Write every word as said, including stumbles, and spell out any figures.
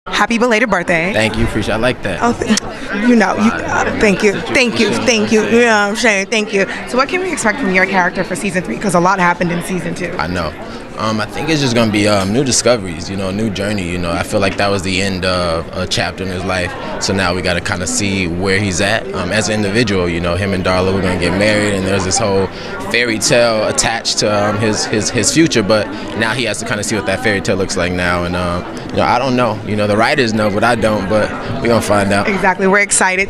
Happy belated birthday. Thank you, appreciate. I like that. Oh, th you know, you, uh, thank you, thank you, thank you. You know what I'm saying? Thank you. So, what can we expect from your character for season three? Because a lot happened in season two. I know. Um, I think it's just gonna be um, new discoveries, you know, new journey. You know, I feel like that was the end of a chapter in his life. So now we got to kind of see where he's at um, as an individual. You know, him and Darla, we're gonna get married, and there's this whole fairy tale attached to um, his his his future. But now he has to kind of see what that fairy tale looks like now. And um, you know, I don't know. You know, the writers know, but I don't. But we're gonna find out. Exactly. We're excited.